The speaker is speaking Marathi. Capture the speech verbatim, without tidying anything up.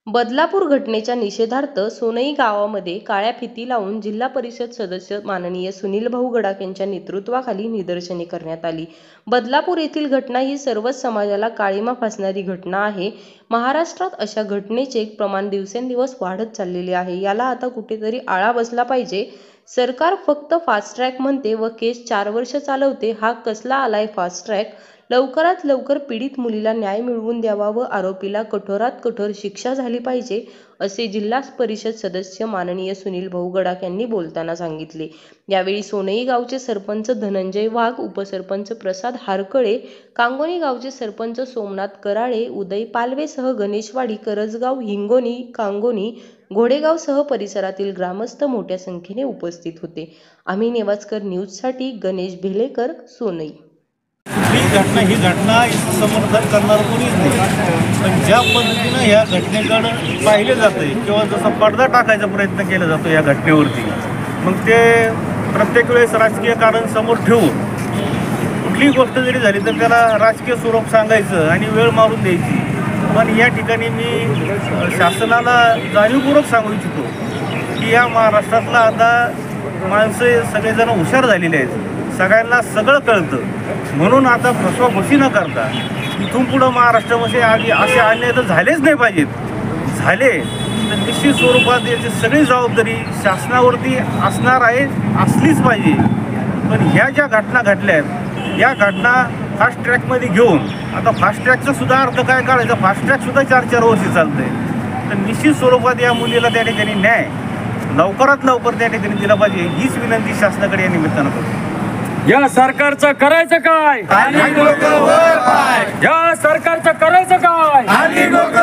बदलापूर घटनेच्या निषेधार्थ सोनई गावामध्ये काळ्या फिती लावून जिल्हा परिषद सदस्य माननीय सुनील भाऊ गडाख यांच्या नेतृत्वाखाली निदर्शने करण्यात आली। बदलापूर येथील घटना ही सर्वच समाजाला काळिमा फासणारी घटना आहे। महाराष्ट्रात अशा घटनेचे प्रमाण दिवसेंदिवस वाढत चाललेले आहे। याला आता कुठेतरी आळा बसला पाहिजे। सरकार फक्त फास्ट ट्रॅक म्हणते व केस चार वर्ष चालवते। हा कसला आलाय फास्ट ट्रॅक? लवकरात लवकर पीडित मुलीला न्याय मिळवून द्यावा व आरोपीला कठोरात कठोर शिक्षा झाली पाहिजे, असे जिल्हा परिषद सदस्य माननीय सुनील भाऊ गडाख यांनी बोलताना सांगितले। यावेळी सोनई गावचे सरपंच धनंजय वाघ, उपसरपंच प्रसाद हारकळे, कांगोनी गावचे सरपंच सोमनाथ कराळे, उदय पालवेसह गणेशवाडी, करजगाव, हिंगोनी, कांगोनी, घोडेगावसह परिसरातील ग्रामस्थ मोठ्या संख्येने उपस्थित होते। आम्ही नेवास्कर न्यूजसाठी गणेश भेलेकर, सोनई। ही घटना ही घटना समर्थन करणार कोणीच नाही, पण ज्या पद्धतीनं ह्या घटनेकडं पाहिले जाते किंवा जसा पडदा टाकायचा प्रयत्न केला जातो या घटनेवरती, मग ते प्रत्येक वेळेस राजकीय कारण समोर ठेवून कुठलीही गोष्ट जरी झाली तर त्याला राजकीय स्वरूप सांगायचं आणि वेळ मारून द्यायची। पण या ठिकाणी मी शासनाला जाणीवपूर्वक सांगू इच्छितो की या महाराष्ट्रातला आता माणसं सगळेजण हुशार झालेले आहेत, सगळ्यांना सगळं कळतं, म्हणून आता फसवाफसी न करता इथून पुढं महाराष्ट्रामध्ये आधी असे अन्याय तर झालेच नाही पाहिजेत। झाले तर निश्चित स्वरूपात याची सगळी जबाबदारी शासनावरती असणार आहे, असलीच पाहिजे। पण ह्या ज्या घटना घडल्या आहेत या घटना फास्ट ट्रॅकमध्ये घेऊन आता फास्ट ट्रॅकचा सुद्धा अर्थ काय काढायचा, फास्ट ट्रॅकसुद्धा चार चार वर्षी चालतं आहे, तर निश्चित स्वरूपात या मुलीला त्या ठिकाणी न्याय लवकरात लवकर त्या ठिकाणी दिला पाहिजे, हीच विनंती शासनाकडे या निमित्तानं करतो। या सरकारचं करायचं काय? या सरकारचं करायचं काय?